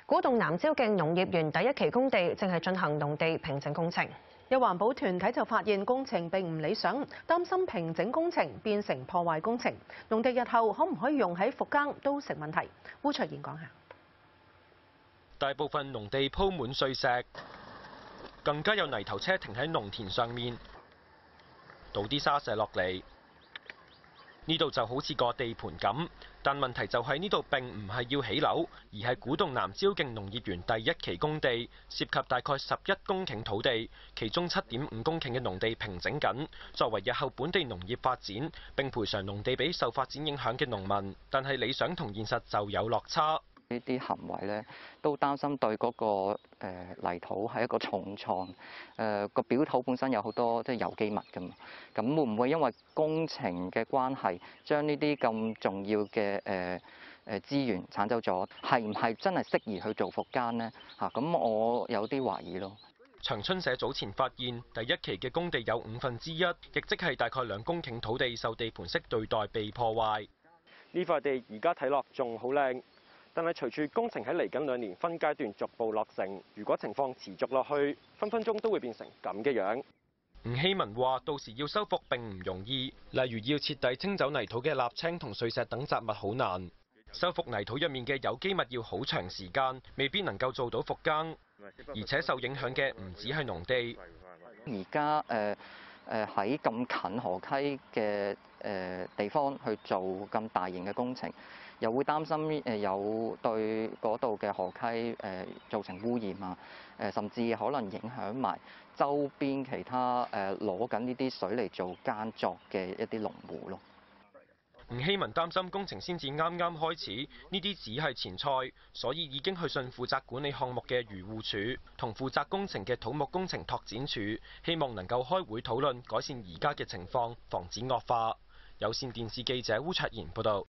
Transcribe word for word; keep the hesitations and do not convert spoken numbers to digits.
古洞南蕉徑農業園第一期工地正係進行農地平整工程。 有環保團體就發現工程並唔理想，擔心平整工程變成破壞工程，農地日後可唔可以用喺復耕都成問題。烏卓賢講下。 大部分農地鋪滿碎石，更加有泥頭車停喺農田上面，倒啲沙石落嚟。呢度就好似個地盤咁，但問題就係呢度並唔係要起樓，而係古洞南蕉徑農業園第一期工地，涉及大概十一公頃土地，其中七點五公頃嘅農地平整緊，作為日後本地農業發展並賠償農地俾受發展影響嘅農民，但係理想同現實就有落差。 呢啲行為咧，都擔心對嗰個誒泥土係一個重創。誒個表土本身有好多即係有機物㗎嘛，咁會唔會因為工程嘅關係，將呢啲咁重要嘅誒誒資源剷走咗？係唔係真係適宜去做復耕呢？嚇，咁我有啲懷疑咯。 長春社早前發現，第一期嘅工地有五分之一，亦即係大概兩公頃土地受地盤式對待被破壞。 呢塊地而家睇落仲好靚。但係隨住工程喺嚟緊兩年分階段逐步落成，如果情況持續落去，分分鐘都會變成咁嘅樣。 吳希文話：到時要修復並唔容易，例如要徹底清走泥土嘅瀝青同碎石等雜物好難，修復泥土入面嘅有機物要好長時間，未必能夠做到復耕，而且受影響嘅唔止係農地。 而家誒誒喺咁近河溪嘅誒地方去做咁大型嘅工程，又會擔心誒有對嗰度嘅河溪誒造成污染啊，誒甚至可能影響埋周邊其他誒攞緊呢啲水嚟做耕作嘅一啲農戶咯。 吳希文擔心工程先至啱啱開始，呢啲只係前菜，所以已經去信負責管理項目嘅漁護署同負責工程嘅土木工程拓展署，希望能夠開會討論改善而家嘅情況，防止惡化。有線電視記者烏卓賢報道。